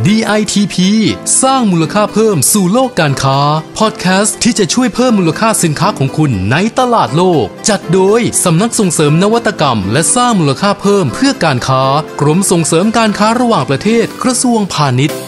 DITP สร้างมูลค่าเพิ่มสู่โลกการค้าพอดแคสต์ที่จะช่วยเพิ่มมูลค่าสินค้าของคุณในตลาดโลกจัดโดยสำนักส่งเสริมนวัตกรรมและสร้างมูลค่าเพิ่มเพื่อการค้ากรมส่งเสริมการค้าระหว่างประเทศกระทรวงพาณิชย์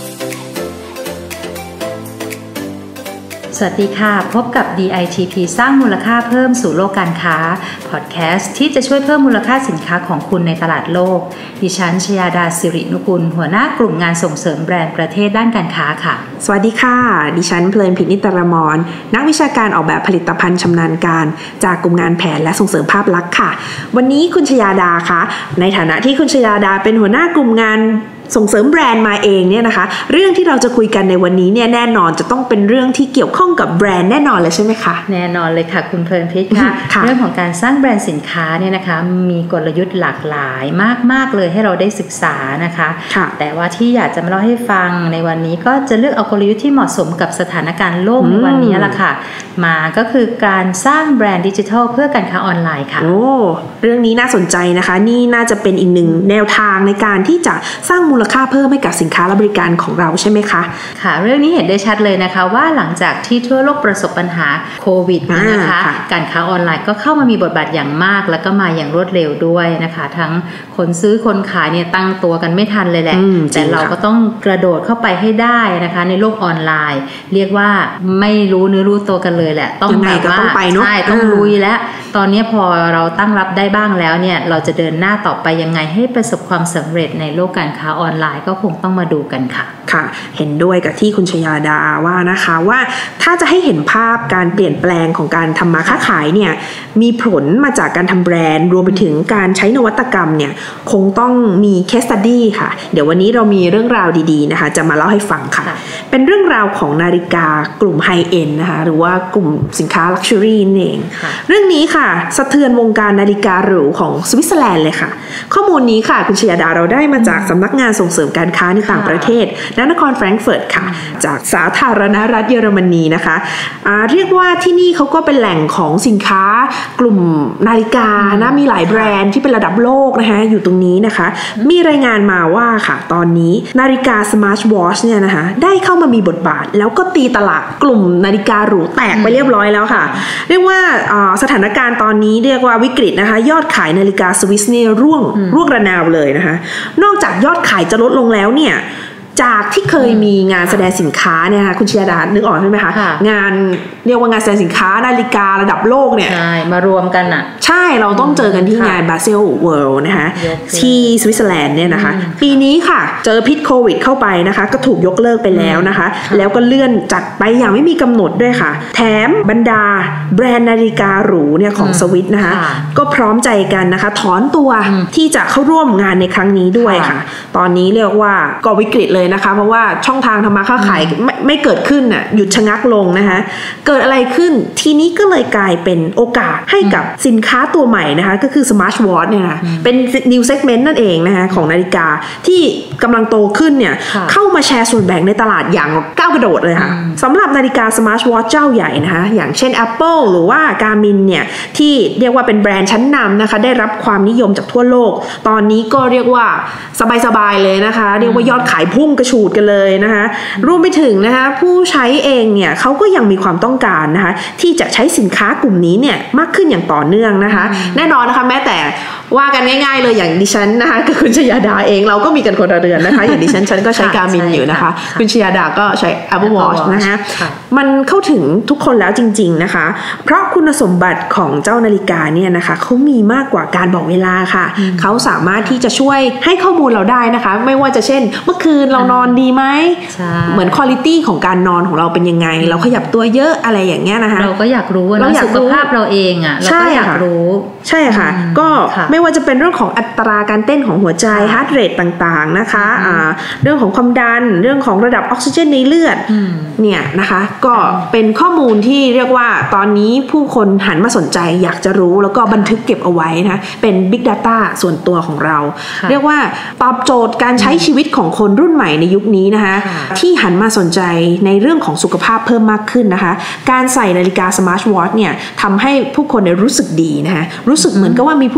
สวัสดีค่ะพบกับ DITP สร้างมูลค่าเพิ่มสู่โลกการค้าพอดแคสต์ที่จะช่วยเพิ่มมูลค่าสินค้าของคุณในตลาดโลกดิฉันชยาดาสิรินุกุลหัวหน้ากลุ่มงานส่งเสริมแบรนด์ประเทศด้านการค้าค่ะสวัสดีค่ะดิฉันเพลินพินิจตรมรนักวิชาการออกแบบผลิตภัณฑ์ชำนาญการจากกลุ่มงานแผนและส่งเสริมภาพลักษณ์ค่ะวันนี้คุณชยาดาคะในฐานะที่คุณชยาดาเป็นหัวหน้ากลุ่มงานส่งเสริมแบรนด์มาเองเนี่ยนะคะเรื่องที่เราจะคุยกันในวันนี้เนี่ยแน่นอนจะต้องเป็นเรื่องที่เกี่ยวข้องกับแบรนด์แน่นอนเลยใช่ไหมคะแน่นอนเลยค่ะคุณเพลินพิษค่ะเรื่องของการสร้างแบรนด์สินค้าเนี่ยนะคะมีกลยุทธ์หลากหลายมากๆเลยให้เราได้ศึกษานะคะแต่ว่าที่อยากจะมาเล่าให้ฟังในวันนี้ก็จะเลือกเอากลยุทธ์ที่เหมาะสมกับสถานการณ์โลกในวันนี้ละค่ะมาก็คือการสร้างแบรนด์ดิจิทัลเพื่อการค้าออนไลน์ค่ะโอ้เรื่องนี้น่าสนใจนะคะนี่น่าจะเป็นอีกหนึ่งแนวทางในการที่จะสร้างมูลค่าเพิ่มให้กับสินค้าและบริการของเราใช่ไหมคะค่ะเรื่องนี้เห็นได้ชัดเลยนะคะว่าหลังจากที่ทั่วโลกประสบปัญหาโควิดนะคะการค้าออนไลน์ก็เข้ามามีบทบาทอย่างมากแล้วก็มาอย่างรวดเร็วด้วยนะคะทั้งคนซื้อคนขายเนี่ยตั้งตัวกันไม่ทันเลยแหละแต่เราก็ต้องกระโดดเข้าไปให้ได้นะคะในโลกออนไลน์เรียกว่าไม่รู้เนื้อรู้ตัวกันเลยแหละต้องแบบว่าใช่ต้องลุยแล้วตอนนี้พอเราตั้งรับได้บ้างแล้วเนี่ยเราจะเดินหน้าต่อไปยังไงให้ประสบความสำเร็จในโลกการค้าออนไลน์ก็คงต้องมาดูกันค่ะค่ะเห็นด้วยกับที่คุณชยาดาว่านะคะว่าถ้าจะให้เห็นภาพการเปลี่ยนแปลงของการทำมาค้าขายเนี่ยมีผลมาจากการทำแบรนด์รวมไปถึงการใช้นวัตกรรมเนี่ยคงต้องมี case study ค่ะเดี๋ยววันนี้เรามีเรื่องราวดีๆนะคะจะมาเล่าให้ฟังค่ะเป็นเรื่องราวของนาฬิกากลุ่ม High End นะคะหรือว่ากลุ่มสินค้า Luxury นั่นเองเรื่องนี้ค่ะสะเทือนวงการนาฬิกาหรูของสวิตเซอร์แลนด์เลยค่ะข้อมูลนี้ค่ะคุณชยาดาเราได้มาจากสำนักงานส่งเสริมการค้าในต่างประเทศนครแฟรงก์เฟิร์ตค่ะจากสาธารณรัฐเยอรมนีนะคะเรียกว่าที่นี่เขาก็เป็นแหล่งของสินค้ากลุ่มนาฬิกานะมีหลายแบรนด์ที่เป็นระดับโลกนะคะอยู่ตรงนี้นะคะมีรายงานมาว่าค่ะตอนนี้นาฬิกา Smart Watch เนี่ยนะคะได้เข้ามามีบทบาทแล้วก็ตีตลาดกลุ่มนาฬิกาหรูแตกไปเรียบร้อยแล้วค่ะเรียกว่าสถานการณ์ตอนนี้เรียกว่าวิกฤตนะคะยอดขายนาฬิกาสวิสเนี่ยร่วงระนาวเลยนะคะนอกจากยอดขายจะลดลงแล้วเนี่ยจากที่เคยมีงานแสดงสินค้าเนี่ยค่ะคุณชยาดานึกออกใช่ไหมคะงานเรียกว่างานแสดงสินค้านาฬิการะดับโลกเนี่ยใช่มารวมกันอ่ะใช่เราต้องเจอกันที่งาน Basel World นะคะที่สวิตเซอร์แลนด์เนี่ยนะคะปีนี้ค่ะเจอพิษโควิดเข้าไปนะคะก็ถูกยกเลิกไปแล้วนะคะแล้วก็เลื่อนจัดไปอย่างไม่มีกำหนดด้วยค่ะแถมบรรดาแบรนด์นาฬิกาหรูเนี่ยของสวิตนะคะก็พร้อมใจกันนะคะถอนตัวที่จะเข้าร่วมงานในครั้งนี้ด้วยค่ะตอนนี้เรียกว่าก็วิกฤตเลยนะคะเพราะว่าช่องทางทำมาค้าขายไม่เกิดขึ้นน่ะหยุดชะงักลงนะคะเกิดอะไรขึ้นทีนี้ก็เลยกลายเป็นโอกาสให้กับสินค้าตัวใหม่นะคะก็คือ Smart Watch เนี่ยนะเป็น New Segment นั่นเองนะคะของนาฬิกาที่กำลังโตขึ้นเนี่ยเข้ามาแชร์ส่วนแบ่งในตลาดอย่างก้าวกระโดดเลยค่ะสำหรับนาฬิกา Smart Watch เจ้าใหญ่นะคะอย่างเช่น Apple หรือว่า Garmin เนี่ยที่เรียกว่าเป็นแบรนด์ชั้นนำนะคะได้รับความนิยมจากทั่วโลกตอนนี้ก็เรียกว่าสบายๆเลยนะคะเรียกว่ายอดขายพุ่งกระฉูดกันเลยนะคะรวมไปถึงนะคะผู้ใช้เองเนี่ยเขาก็ยังมีความต้องการนะคะที่จะใช้สินค้ากลุ่มนี้เนี่ยมากขึ้นอย่างต่อเนื่องนะคะแน่นอนนะคะแม้แต่ว่ากันง่ายๆเลยอย่างดิฉันนะคะกับคุณชยาดาเองเราก็มีกันคนละเรือนนะคะอย่างดิฉันก็ใช้ Garmin อยู่นะคะคุณชยาดาก็ใช้ Apple Watch นะคะมันเข้าถึงทุกคนแล้วจริงๆนะคะเพราะคุณสมบัติของเจ้านาฬิกาเนี่ยนะคะเขามีมากกว่าการบอกเวลาค่ะเขาสามารถที่จะช่วยให้ข้อมูลเราได้นะคะไม่ว่าจะเช่นเมื่อคืนเรานอนดีไหมเหมือนคุณภาพของการนอนของเราเป็นยังไงเราขยับตัวเยอะอะไรอย่างเงี้ยนะคะเราก็อยากรู้นะสุขภาพเราเองอ่ะเราก็อยากรู้ใช่ค่ะก็ไม่ว่าจะเป็นเรื่องของอัตราการเต้นของหัวใจฮาร์ทเรทต่างๆนะคะเรื่องของความดันเรื่องของระดับออกซิเจนในเลือดเนี่ยนะคะก็เป็นข้อมูลที่เรียกว่าตอนนี้ผู้คนหันมาสนใจอยากจะรู้แล้วก็บันทึกเก็บเอาไว้นะคะเป็น Big Data ส่วนตัวของเราเรียกว่าตอบโจทย์การใช้ชีวิตของคนรุ่นใหม่ในยุคนี้นะคะที่หันมาสนใจในเรื่องของสุขภาพเพิ่มมากขึ้นนะคะการใส่นาฬิกา Smart Watch เนี่ยทำให้ผู้คนรู้สึกดีนะคะรู้สึกเหมือนกับว่ามีผู้ช่วย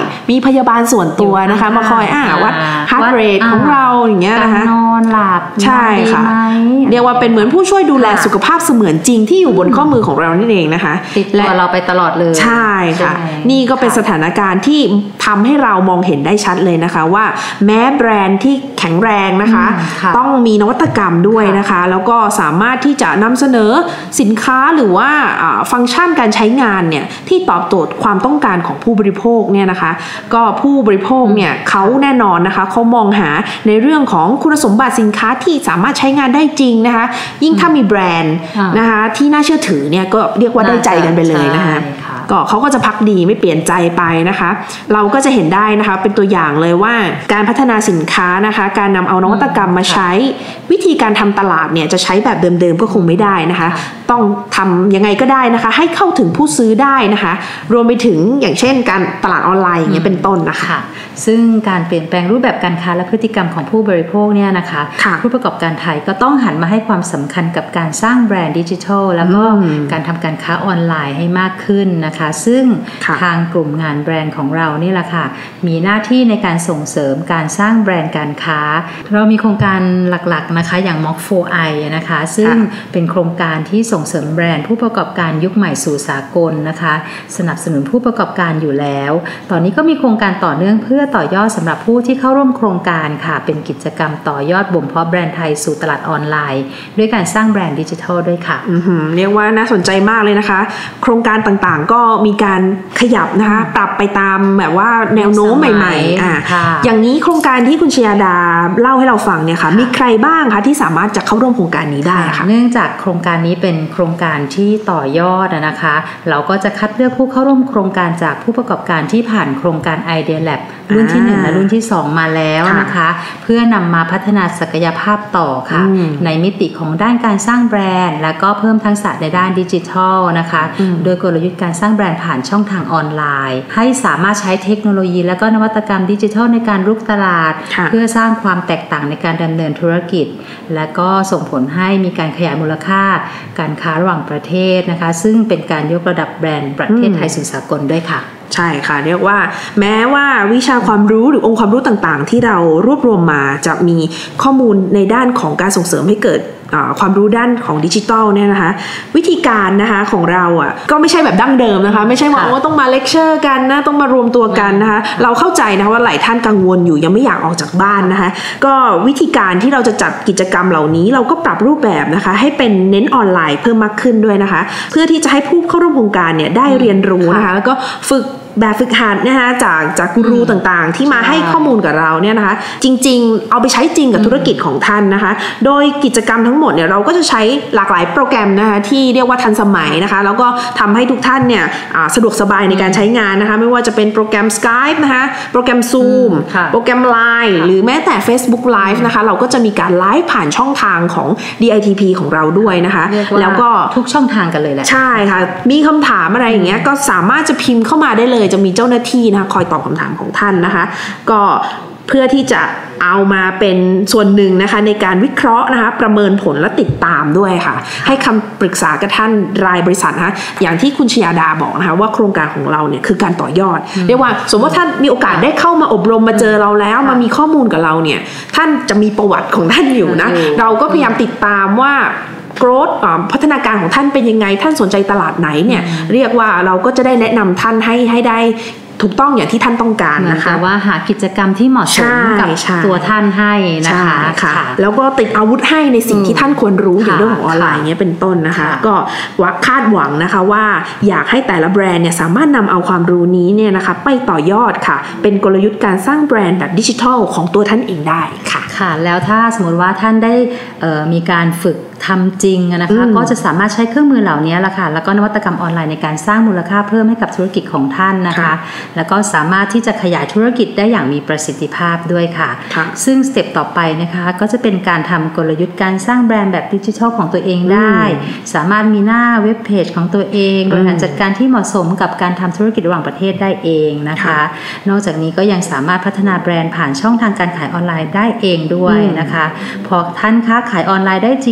มีพยาบาลส่วนตัวนะคะมาคอยวัดฮาร์ทเรทของเราอย่างเงี้ยนะคะนอนหลับใช่ค่ะเรียกว่าเป็นเหมือนผู้ช่วยดูแลสุขภาพเสมือนจริงที่อยู่บนข้อมือของเรานั่นเองนะคะติดตัวเราไปตลอดเลยใช่ค่ะนี่ก็เป็นสถานการณ์ที่ทำให้เรามองเห็นได้ชัดเลยนะคะว่าแม้แบรนด์ที่แข็งแรงนะคะต้องมีนวัตกรรมด้วยนะคะแล้วก็สามารถที่จะนำเสนอสินค้าหรือว่าฟังก์ชันการใช้งานเนี่ยที่ตอบโจทย์ความต้องการของผู้บริโภคเนี่ยนะคะก็ผู้บริโภคเนี่ยเขาแน่นอนนะคะเขามองหาในเรื่องของคุณสมบัติสินค้าที่สามารถใช้งานได้จริงนะคะยิ่งถ้ามีแบรนด์นะคะที่น่าเชื่อถือเนี่ยก็เรียกว่าได้ใจกันไปเลยนะคะก็เขาก็จะพักดีไม่เปลี่ยนใจไปนะคะเราก็จะเห็นได้นะคะเป็นตัวอย่างเลยว่าการพัฒนาสินค้านะคะการนำเอานวัตกรรมมาใช้วิธีการทำตลาดเนี่ยจะใช้แบบเดิมๆก็คงไม่ได้นะคะต้องทำยังไงก็ได้นะคะให้เข้าถึงผู้ซื้อได้นะคะรวมไปถึงอย่างเช่นการตลาดออนไลน์อย่างเงี้ยเป็นต้นนะคะซึ่งการเปลี่ยนแปลงรูปแบบการค้าและพฤติกรรมของผู้บริโภคเนี่ยนะคะผู้ประกอบการไทยก็ต้องหันมาให้ความสำคัญกับการสร้างแบรนด์ดิจิทัลแล้วก็การทำการค้าออนไลน์ให้มากขึ้นนะคะซึ่งทางกลุ่มงานแบรนด์ของเรานี่แหละค่ะมีหน้าที่ในการส่งเสริมการสร้างแบรนด์การค้าเรามีโครงการหลักๆนะคะอย่าง Mock 4i นะคะซึ่งเป็นโครงการที่ส่งเสริมแบรนด์ผู้ประกอบการยุคใหม่สู่สากลนะคะสนับสนุนผู้ประกอบการอยู่แล้วตอนนี้ก็มีโครงการต่อเนื่องเพื่อต่อยอดสำหรับผู้ที่เข้าร่วมโครงการค่ะเป็นกิจกรรมต่อยอดบ่มเพาะแบรนด์ไทยสู่ตลาดออนไลน์ด้วยการสร้างแบรนด์ดิจิทัลด้วยค่ะเรียกว่าน่าสนใจมากเลยนะคะโครงการต่างๆก็มีการขยับนะคะปรับไปตามแบบว่าแนวโน้มใหม่ๆอย่างนี้โครงการที่คุณชยาดาเล่าให้เราฟังเนี่ยค่ะมีใครบ้างคะที่สามารถจะเข้าร่วมโครงการนี้ได้ค่ะเนื่องจากโครงการนี้เป็นโครงการที่ต่อยอดนะคะเราก็จะคัดเลือกผู้เข้าร่วมโครงการจากผู้ประกอบการที่ผ่านโครงการ Idea Lab รุ่นที่1และรุ่นที่2มาแล้วนะคะเพื่อนำมาพัฒนาศักยภาพต่อค่ะในมิติของด้านการสร้างแบรนด์และก็เพิ่มทักษะในด้านดิจิทัลนะคะโดยกลยุทธ์การสร้างแบรนด์ผ่านช่องทางออนไลน์ให้สามารถใช้เทคโนโลยีและก็นวัตกรรมดิจิทัลในการรุกตลาดเพื่อสร้างความแตกต่างในการดำเนินธุรกิจและก็ส่งผลให้มีการขยายมูลค่าการค้าระหว่างประเทศนะคะซึ่งเป็นการยกระดับแบรนด์ประเทศไทยสู่สากลด้วยค่ะใช่ค่ะเรียกว่าแม้ว่าวิชาความรู้หรือองค์ความรู้ต่างๆที่เรารวบรวมมาจะมีข้อมูลในด้านของการส่งเสริมให้เกิดความรู้ด้านของดิจิทัลเนี่ยนะคะวิธีการนะคะของเราก็ไม่ใช่แบบดั้งเดิมนะคะไม่ใช่ว่าต้องมาเลคเชอร์กันนะต้องมารวมตัวกันนะคะเราเข้าใจนะคะว่าหลายท่านกังวลอยู่ยังไม่อยากออกจากบ้านนะคะก็วิธีการที่เราจะจัดกิจกรรมเหล่านี้เราก็ปรับรูปแบบนะคะให้เป็นเน้นออนไลน์เพิ่มมากขึ้นด้วยนะคะเพื่อที่จะให้ผู้เข้าร่วมโครงการเนี่ยได้เรียนรู้นะคะแล้วก็ฝึกแบบฝึกหัดนะคะจากกูรูต่างๆที่มาให้ข้อมูลกับเราเนี่ยนะคะจริงๆเอาไปใช้จริงกับธุรกิจของท่านนะคะโดยกิจกรรมทั้งหมดเนี่ยเราก็จะใช้หลากหลายโปรแกรมนะคะที่เรียกว่าทันสมัยนะคะแล้วก็ทำให้ทุกท่านเนี่ยสะดวกสบายในการใช้งานนะคะไม่ว่าจะเป็นโปรแกรม Skype นะคะโปรแกรม Zoom โปรแกรม Line หรือแม้แต่ Facebook Live นะคะเราก็จะมีการไลฟ์ผ่านช่องทางของ DITP ของเราด้วยนะคะแล้วก็ทุกช่องทางกันเลยแหละใช่ค่ะมีคำถามอะไรอย่างเงี้ยก็สามารถจะพิมพ์เข้ามาได้เลยจะมีเจ้าหน้าที่นะคะคอยตอบคำถามของท่านนะคะก็เพื่อที่จะเอามาเป็นส่วนหนึ่งนะคะในการวิเคราะห์นะคะประเมินผลและติดตามด้วยค่ะให้คำปรึกษากับท่านรายบริษัทนะคะอย่างที่คุณชยาดาบอกนะคะว่าโครงการของเราเนี่ยคือการต่อยอดเรียกว่าสมมติว่าท่านมีโอกาสได้เข้ามาอบรมมาเจอเราแล้วมามีข้อมูลกับเราเนี่ยท่านจะมีประวัติของท่านอยู่นะเราก็พยายามติดตามว่าgrowth พัฒนาการของท่านเป็นยังไงท่านสนใจตลาดไหนเนี่ยเรียกว่าเราก็จะได้แนะนำท่านให้ได้ถูกต้องอย่างที่ท่านต้องการนะคะแต่ว่าหากิจกรรมที่เหมาะสมกับตัวท่านให้นะคะแล้วก็ติดอาวุธให้ในสิ่งที่ท่านควรรู้อย่างเรื่องของออนไลน์เงี้ยเป็นต้นนะคะก็คาดหวังนะคะว่าอยากให้แต่ละแบรนด์เนี่ยสามารถนำเอาความรู้นี้เนี่ยนะคะไปต่อยอดค่ะเป็นกลยุทธ์การสร้างแบรนด์แบบดิจิทัลของตัวท่านเองได้ค่ะแล้วถ้าสมมติว่าท่านได้มีการฝึกทำจริงนะคะก็จะสามารถใช้เครื่องมือเหล่านี้ละค่ะแล้วก็นวัตกรรมออนไลน์ในการสร้างมูลค่าเพิ่มให้กับธุรกิจของท่านนะคะแล้วก็สามารถที่จะขยายธุรกิจได้อย่างมีประสิทธิภาพด้วยค่ะซึ่งสเต็ปต่อไปนะคะก็จะเป็นการทำกลยุทธ์การสร้างแบรนด์แบบดิจิทัลของตัวเองได้สามารถมีหน้าเว็บเพจของตัวเองบริหารจัดการที่เหมาะสมกับการทำธุรกิจระหว่างประเทศได้เองนะคะนอกจากนี้ก็ยังสามารถพัฒนาแบรนด์ผ่านช่องทางการขายออนไลน์ได้เองด้วยนะคะพอท่านค้าขายออนไลน์ได้จริงแล้ว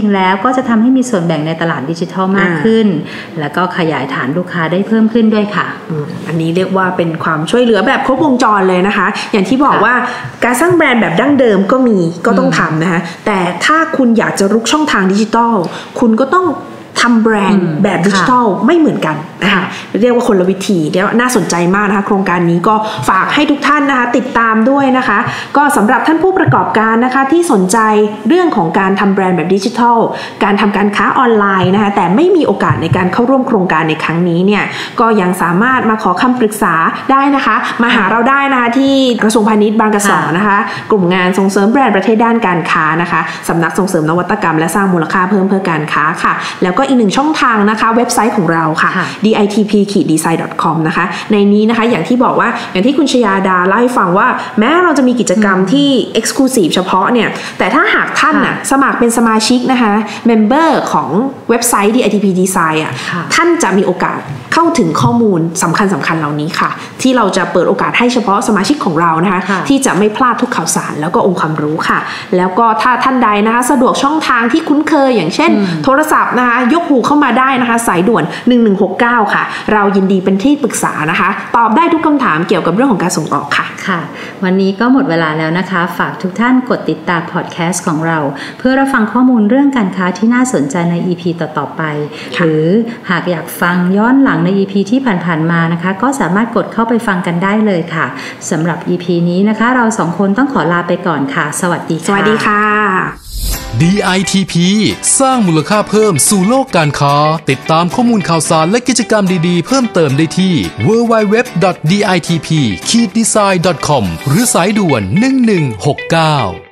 ก็จะทำให้มีส่วนแบ่งในตลาดดิจิทัลมากขึ้นแล้วก็ขยายฐานลูกค้าได้เพิ่มขึ้นด้วยค่ะอันนี้เรียกว่าเป็นความช่วยเหลือแบบครบวงจรเลยนะคะอย่างที่บอกว่าการสร้างแบรนด์แบบดั้งเดิมก็ต้องทำนะคะแต่ถ้าคุณอยากจะรุกช่องทางดิจิทัลคุณก็ต้องทำแบรนด์แบบดิจิทัลไม่เหมือนกันนะคะเรียกว่าคนละวิธีเรียกว่าน่าสนใจมากนะคะโครงการนี้ก็ฝากให้ทุกท่านนะคะติดตามด้วยนะคะก็สำหรับท่านผู้ประกอบการนะคะที่สนใจเรื่องของการทำแบรนด์แบบดิจิทัลการทำการค้าออนไลน์นะคะแต่ไม่มีโอกาสในการเข้าร่วมโครงการในครั้งนี้เนี่ยก็ยังสามารถมาขอคำปรึกษาได้นะคะมาหาเราได้นะคะที่กระทรวงพาณิชย์บางกะสอนะคะกลุ่มงานส่งเสริมแบรนด์ประเทศด้านการค้านะคะสำนักส่งเสริมนวัตกรรมและสร้างมูลค่าเพิ่มเพื่อการค้าค่ะแล้วก็อีกหนึ่งช่องทางนะคะเว็บไซต์ของเราค่ะ ditp-design.com นะคะในนี้นะคะอย่างที่บอกว่าอย่างที่คุณชยาดาเล่าให้ฟังว่าแม้เราจะมีกิจกรรมที่ exclusive เฉพาะเนี่ยแต่ถ้าหากท่านสมัครเป็นสมาชิกนะคะ member ของเว็บไซต์ ditp design ท่านจะมีโอกาสเข้าถึงข้อมูลสำคัญเหล่านี้ค่ะที่เราจะเปิดโอกาสให้เฉพาะสมาชิกของเรานะคะที่จะไม่พลาดทุกข่าวสารแล้วก็องค์ความรู้ค่ะแล้วก็ถ้าท่านใดนะคะสะดวกช่องทางที่คุ้นเคยอย่างเช่นโทรศัพท์นะคะยกหูเข้ามาได้นะคะสายด่วน1169ค่ะเรายินดีเป็นที่ปรึกษานะคะตอบได้ทุกคำถามเกี่ยวกับเรื่องของการส่งออกค่ะค่ะวันนี้ก็หมดเวลาแล้วนะคะฝากทุกท่านกดติดตามพอดแคสต์ของเราเพื่อรับฟังข้อมูลเรื่องการค้าที่น่าสนใจใน EP ต่อๆไปหรือหากอยากฟังย้อนหลังใน EP ที่ผ่านๆมานะคะก็สามารถกดเข้าไปฟังกันได้เลยค่ะสำหรับ EP นี้นะคะเราสองคนต้องขอลาไปก่อนค่ะสวัสดีค่ะสวัสดีค่ะ DITP สร้างมูลค่าเพิ่มสู่โลกการค้าติดตามข้อมูลข่าวสารและกิจกรรมดีๆเพิ่มเติมได้ที่ www.ditp-design.com หรือสายด่วน1169